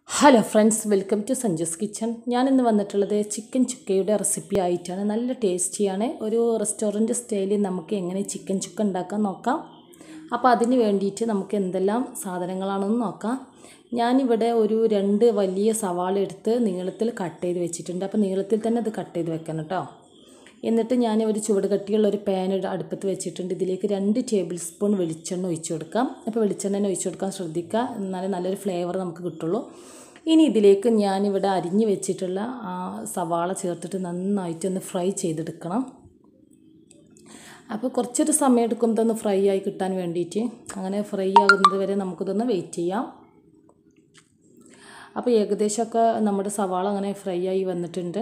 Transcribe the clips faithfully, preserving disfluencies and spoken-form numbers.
Hello friends, welcome to Sanju's kitchen. ഞാനിന്ന് വന്നിട്ടുള്ളത് chicken ചുക്കയുടെ recipe ആയിട്ടാണ്. നല്ല ടേസ്റ്റിയാണ്. ഒരു റെസ്റ്റോറൻറ്റ് സ്റ്റൈലിൽ നമുക്ക് എങ്ങനെ ചിക്കൻ ചുക്ക ഉണ്ടാക്കാൻ നോക്കാം. അപ്പോൾ അതിന് വേണ്ടിയിട്ട് നമുക്ക് എന്തെല്ലാം സാധനങ്ങളാണെന്ന് നോക്കാം. ഞാനിവിടെ ഒരു രണ്ട് വലിയ സവാള എടുത്ത് നീളത്തിൽ കട്ട് ചെയ്ത് വെച്ചിട്ടുണ്ട്. അപ്പോൾ നീളത്തിൽ തന്നെ അത് കട്ട് ചെയ്ത് വെക്കണം കേട്ടോ. എന്നിട്ട് ഞാൻ ഒരു ചുവട് കട്ടിയുള്ള ഒരു പാൻ അടുപ്പത്ത് വെച്ചിട്ടുണ്ട്. ഇതിലേക്ക് രണ്ട് ടേബിൾ സ്പൂൺ വെളിച്ചെണ്ണ ഒഴിച്ചു കൊടുക്കാം. അപ്പോൾ വെളിച്ചെണ്ണ ഒഴിച്ചു കൊടുക്കാൻ ശ്രദ്ധിക്കുക, എന്നാലേ നല്ലൊരു ഫ്ലേവർ നമുക്ക് കിട്ടുള്ളൂ. ഇനി ഇതിലേക്ക് ഞാനിവിടെ അരിഞ്ഞ് വെച്ചിട്ടുള്ള ആ സവാള ചേർത്തിട്ട് നന്നായിട്ടൊന്ന് ഫ്രൈ ചെയ്തെടുക്കണം. അപ്പോൾ കുറച്ചൊരു സമയം എടുക്കും ഇതൊന്ന് ഫ്രൈ ആയി കിട്ടാൻ വേണ്ടിയിട്ട്. അങ്ങനെ ഫ്രൈ ആകുന്നത് വരെ നമുക്കിതൊന്ന് വെയിറ്റ് ചെയ്യാം. അപ്പോൾ ഏകദേശമൊക്കെ നമ്മുടെ സവാള അങ്ങനെ ഫ്രൈ ആയി വന്നിട്ടുണ്ട്.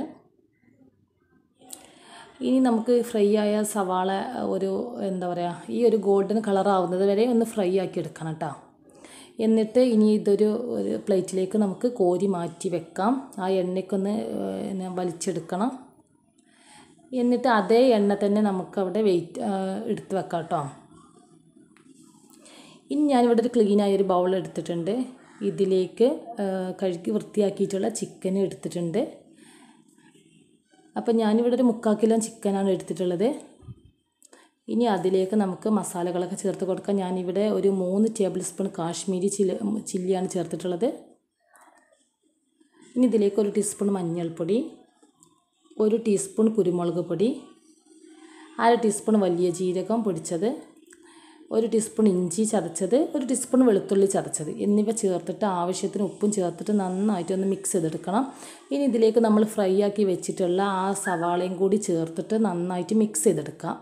ഇനി നമുക്ക് ഫ്രൈ ആയ സവാള ഒരു എന്താ പറയുക ഈ ഒരു ഗോൾഡൻ കളർ ആവുന്നത് വരെ ഒന്ന് ഫ്രൈ ആക്കി എടുക്കണം കേട്ടോ. എന്നിട്ട് ഇനി ഇതൊരു ഒരു പ്ലേറ്റിലേക്ക് നമുക്ക് കോരി മാറ്റി വെക്കാം. ആ എണ്ണയ്ക്കൊന്ന് വലിച്ചെടുക്കണം. എന്നിട്ട് അതേ എണ്ണ തന്നെ നമുക്കവിടെ വെയിറ്റ് എടുത്ത് വെക്കാം കേട്ടോ. ഇനി ഞാനിവിടെ ഒരു ക്ലീനായൊരു ബൗൾ എടുത്തിട്ടുണ്ട്. ഇതിലേക്ക് കഴുകി വൃത്തിയാക്കിയിട്ടുള്ള ചിക്കൻ എടുത്തിട്ടുണ്ട്. അപ്പോൾ ഞാനിവിടെ ഒരു മുക്കാൽ കിലോ ചിക്കനാണ് എടുത്തിട്ടുള്ളത്. ഇനി അതിലേക്ക് നമുക്ക് മസാലകളൊക്കെ ചേർത്ത് കൊടുക്കാം. ഞാനിവിടെ ഒരു മൂന്ന് ടേബിൾ സ്പൂൺ കാശ്മീരി ചില്ലി ചില്ലിയാണ് ചേർത്തിട്ടുള്ളത്. ഇനി ഇതിലേക്ക് ഒരു ടീസ്പൂൺ മഞ്ഞൾപ്പൊടി, ഒരു ടീസ്പൂൺ കുരുമുളക് പൊടി, അര ടീസ്പൂൺ വലിയ ജീരകം പൊടിച്ചത്, ഒരു ടീസ്പൂൺ ഇഞ്ചി ചതച്ചത്, ഒരു ടീസ്പൂൺ വെളുത്തുള്ളി ചതച്ചത് എന്നിവ ചേർത്തിട്ട് ആവശ്യത്തിന് ഉപ്പും ചേർത്തിട്ട് നന്നായിട്ടൊന്ന് മിക്സ് ചെയ്തെടുക്കണം. ഇനി ഇതിലേക്ക് നമ്മൾ ഫ്രൈ ആക്കി വെച്ചിട്ടുള്ള ആ സവാളയും കൂടി ചേർത്തിട്ട് നന്നായിട്ട് മിക്സ് ചെയ്തെടുക്കാം.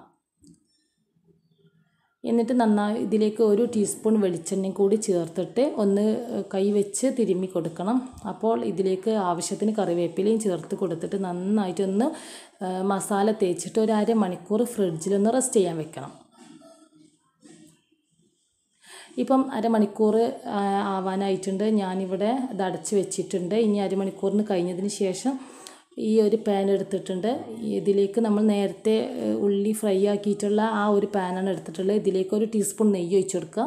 എന്നിട്ട് നന്നായി ഇതിലേക്ക് ഒരു ടീസ്പൂൺ വെളിച്ചെണ്ണയും കൂടി ചേർത്തിട്ട് ഒന്ന് കൈ വെച്ച് തിരുമ്മി കൊടുക്കണം. അപ്പോൾ ഇതിലേക്ക് ആവശ്യത്തിന് കറിവേപ്പിലയും ചേർത്ത് കൊടുത്തിട്ട് നന്നായിട്ടൊന്ന് മസാല തേച്ചിട്ട് ഒരു അരമണിക്കൂർ ഫ്രിഡ്ജിലൊന്ന് റെസ്റ്റ് ചെയ്യാൻ വെക്കണം. ഇപ്പം അരമണിക്കൂർ ആവാനായിട്ടുണ്ട്. ഞാനിവിടെ ഇത് അടച്ച് വെച്ചിട്ടുണ്ട്. ഇനി അരമണിക്കൂറിന് കഴിഞ്ഞതിന് ശേഷം ഈ ഒരു പാൻ എടുത്തിട്ടുണ്ട്. ഇതിലേക്ക് നമ്മൾ നേരത്തെ ഉള്ളി ഫ്രൈ ആക്കിയിട്ടുള്ള ആ ഒരു പാനാണ് എടുത്തിട്ടുള്ളത്. ഇതിലേക്ക് ഒരു ടീസ്പൂൺ നെയ്യ് ഒഴിച്ചു കൊടുക്കുക.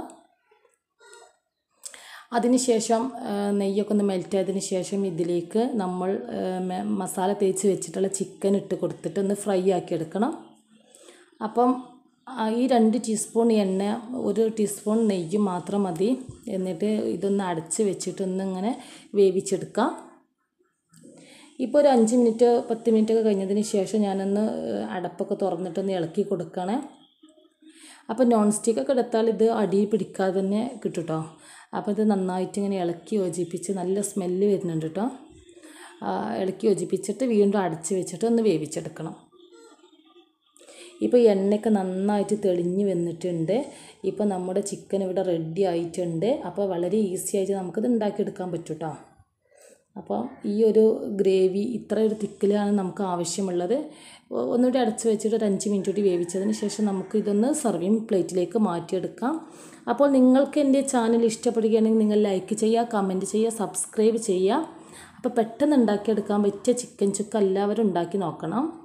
അതിനുശേഷം നെയ്യൊക്കെ ഒന്ന് മെൽറ്റ് ആയതിന് ശേഷം ഇതിലേക്ക് നമ്മൾ മസാല തേച്ച് വെച്ചിട്ടുള്ള ചിക്കൻ ഇട്ട് കൊടുത്തിട്ട് ഒന്ന് ഫ്രൈ ആക്കി എടുക്കണം. അപ്പം ഈ രണ്ട് ടീസ്പൂൺ എണ്ണ ഒരു ടീസ്പൂൺ നെയ്യ് മാത്രം മതി. എന്നിട്ട് ഇതൊന്ന് അടച്ച് വെച്ചിട്ടൊന്ന് ഇങ്ങനെ വേവിച്ചെടുക്കാം. ഇപ്പോൾ ഒരു അഞ്ച് മിനിറ്റ് പത്ത് മിനിറ്റ് ഒക്കെ കഴിഞ്ഞതിന് ശേഷം ഞാനൊന്ന് അടപ്പൊക്കെ തുറന്നിട്ടൊന്ന് ഇളക്കി കൊടുക്കണേ. അപ്പോൾ നോൺ സ്റ്റിക്കൊക്കെ എടുത്താൽ ഇത് അടിയിൽ പിടിക്കാതെ തന്നെ കിട്ടും കേട്ടോ. അപ്പോൾ ഇത് നന്നായിട്ട് ഇങ്ങനെ ഇളക്കി യോജിപ്പിച്ച് നല്ല സ്മെല്ല് വരുന്നുണ്ട് കേട്ടോ. ഇളക്കി യോജിപ്പിച്ചിട്ട് വീണ്ടും അടച്ച് വെച്ചിട്ട് ഒന്ന് വേവിച്ചെടുക്കണം. ഇപ്പോൾ എണ്ണയൊക്കെ നന്നായിട്ട് തെളിഞ്ഞ് വന്നിട്ടുണ്ട്. ഇപ്പോൾ നമ്മുടെ ചിക്കൻ ഇവിടെ റെഡി ആയിട്ടുണ്ട്. അപ്പോൾ വളരെ ഈസി ആയിട്ട് നമുക്കിത് ഉണ്ടാക്കിയെടുക്കാൻ പറ്റും കേട്ടോ. അപ്പോൾ ഈ ഒരു ഗ്രേവി ഇത്ര ഒരു തിക്കിലാണ് നമുക്ക് ആവശ്യമുള്ളത്. ഒന്നുകൂടി അടച്ച് വെച്ചിട്ട് ഒരു അഞ്ച് മിനിറ്റ് കൂടി വേവിച്ചതിന് ശേഷം നമുക്ക് ഇതൊന്ന് സർവിങ് പ്ലേറ്റിലേക്ക് മാറ്റിയെടുക്കാം. അപ്പോൾ നിങ്ങൾക്ക് എൻ്റെ ചാനൽ ഇഷ്ടപ്പെടുകയാണെങ്കിൽ നിങ്ങൾ ലൈക്ക് ചെയ്യുക, കമൻറ്റ് ചെയ്യുക, സബ്സ്ക്രൈബ് ചെയ്യുക. അപ്പോൾ പെട്ടെന്ന് ഉണ്ടാക്കിയെടുക്കാൻ പറ്റിയ ചിക്കൻ ചുക്ക എല്ലാവരും ഉണ്ടാക്കി നോക്കണം.